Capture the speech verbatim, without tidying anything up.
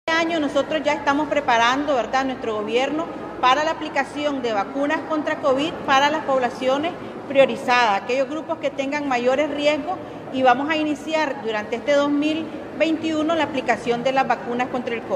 Este año nosotros ya estamos preparando, ¿verdad?, nuestro gobierno para la aplicación de vacunas contra COVID para las poblaciones priorizadas, aquellos grupos que tengan mayores riesgos, y vamos a iniciar durante este dos mil veintiuno la aplicación de las vacunas contra el COVID.